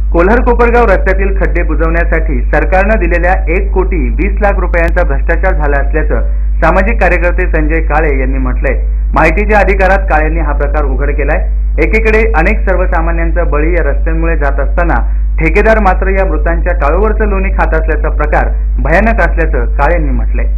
कोल्हार कोपरगाव रस्त्यातील खड्डे बुजवण्यासाठी सरकारनं दिलेल्या 1,20,00,000 रुपयांचा भ्रष्टाचार झाला असल्याचं सामाजिक कार्यकर्ते संजय काळे यांनी म्हटलंय। माहितीच्या अधिकारात काळेंनी हा प्रकार उघड केलाय। एकीकडे अनेक सर्वसामान्यांचा बळी या रस्त्यांमुळे जात असताना ठेकेदार मात्र या मृतांच्या टाळूवरचं लोणी खात असल्याचा प्रकार भयानक असल्याचं काळेंनी म्हटलंय।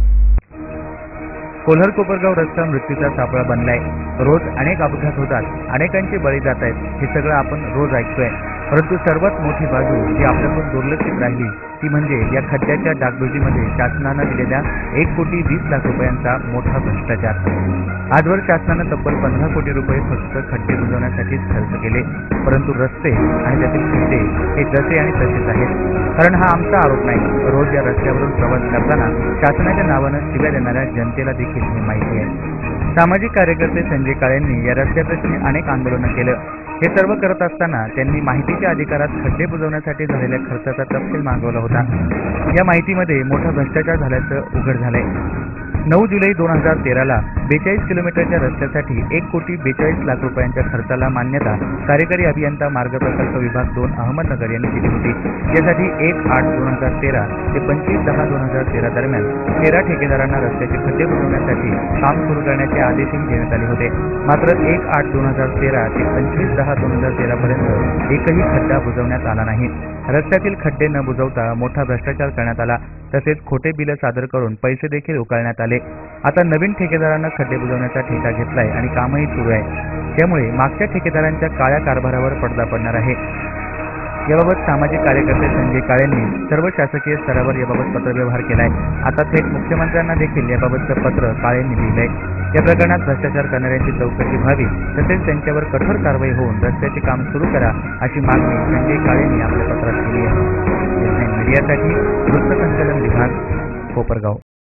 कोल्हार कोपरगाव रस्ता मृत्यूचा सापळा बनलाय। रोज अनेक अपघात होतात, अनेकांचे बळी जात आहेत, हे सगळं आपण रोज ऐकतोय। परंतु सर्वात मोठी बाजू जी आपल्याकडून दुर्लक्षित राहिली ती म्हणजे या खड्ड्याच्या डागडुजीमध्ये शासनानं दिलेल्या 1,20,00,000 रुपयांचा मोठा भ्रष्टाचार। आजवर शासनानं तब्बल 15 कोटी रुपये फक्त खड्डे बुजवण्यासाठीच खर्च केले, परंतु रस्ते आणि त्यातील खड्डे हे जसे आणि तसेच आहेत। कारण हा आमचा आरोप नाही, रोज या रस्त्यावरून प्रवास करताना शासनाच्या नावानं शिव्या देणाऱ्या जनतेला देखील हे माहिती आहे। सामाजिक कार्यकर्ते संजय काळेंनी या रस्त्याप्रश्नी अनेक आंदोलनं केलं। हे सर्व करत असताना त्यांनी माहितीच्या अधिकारात खड्डे बुजवण्यासाठी झालेल्या खर्चाचा तपशील मागवला होता। या माहितीमध्ये मोठा भ्रष्टाचार झाल्याचं उघड झालंय। 9 जुलै 2013ला 42 किलोमीटरच्या रस्त्यासाठी 1,42,00,000 रुपयांच्या खर्चाला मान्यता कार्यकारी अभियंता मार्ग प्रकल्प विभाग 2 अहमदनगर यांनी दिली होती। यासाठी 1/8/2013 ते 25/10/2013 दरम्यान 13 ठेकेदारांना रस्त्याचे खड्डे बुजवण्यासाठी काम सुरू करण्याचे आदेशही देण्यात आले होते। मात्र 1/8/2013 ते 25/10/2013 पर्यंत एकही खड्डा बुजवण्यात आला नाही। रस्त्यातील खड्डे न बुजवता मोठा भ्रष्टाचार करण्यात आला, तसेच खोटे बिलं सादर करून पैसे देखील उकळण्यात आले। आता नवीन ठेकेदारांना खड्डे बुजवण्याचा ठेका घेतलाय आणि कामही सुरू आहे। त्यामुळे मागच्या ठेकेदारांच्या काळ्या कारभारावर पडदा पडणार आहे। याबाबत सामाजिक कार्यकर्ते संजय काळेंनी सर्व शासकीय स्तरावर याबाबत पत्रव्यवहार केलाय। आता थेट मुख्यमंत्र्यांना देखील याबाबतचं पत्र काळेंनी लिहिलंय। या प्रकरणात भ्रष्टाचार करणाऱ्यांची चौकशी व्हावी, तसेच त्यांच्यावर कठोर कारवाई होऊन रस्त्याचे काम सुरू करा अशी मागणी संजय काळेंनी आपल्या पत्रात केली आहे। मीडियासाठी वृत्तसंकलन विभाग, कोपरगाव।